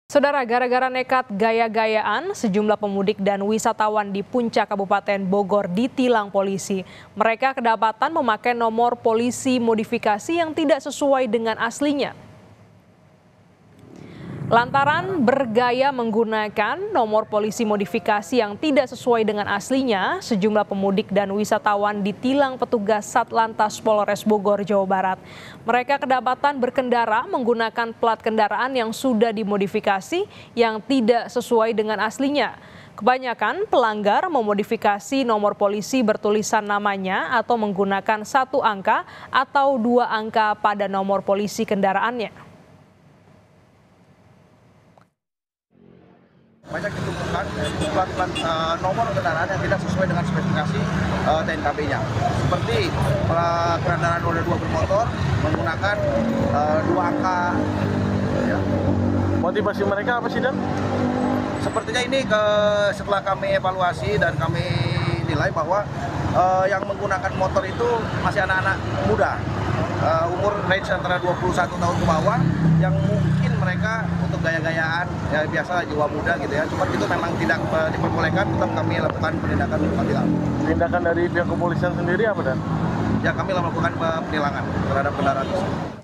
Saudara, gara-gara nekat gaya-gayaan, sejumlah pemudik dan wisatawan di Puncak Kabupaten Bogor ditilang polisi. Mereka kedapatan memakai nomor polisi modifikasi yang tidak sesuai dengan aslinya. Lantaran bergaya menggunakan nomor polisi modifikasi yang tidak sesuai dengan aslinya, sejumlah pemudik dan wisatawan ditilang petugas Satlantas Polres Bogor, Jawa Barat. Mereka kedapatan berkendara menggunakan plat kendaraan yang sudah dimodifikasi yang tidak sesuai dengan aslinya. Kebanyakan pelanggar memodifikasi nomor polisi bertulisan namanya atau menggunakan satu angka atau dua angka pada nomor polisi kendaraannya. Banyak ditemukan plat nomor kendaraan yang tidak sesuai dengan spesifikasi TNKB-nya. Seperti kendaraan roda 2 bermotor menggunakan dua angka. Ya. Motivasi mereka apa sih, Dan? Sepertinya ini setelah kami evaluasi dan kami nilai bahwa yang menggunakan motor itu masih anak-anak muda. Umur range antara 21 tahun ke bawah, yang mungkin mereka untuk gaya-gayaan, ya biasa jiwa muda gitu ya. Cuma itu memang tidak diperbolehkan, tetap kami lakukan penindakan penilangan. Tindakan dari pihak kepolisian sendiri apa, Dan? Ya, kami lakukan penilangan terhadap kendaraan tersebut.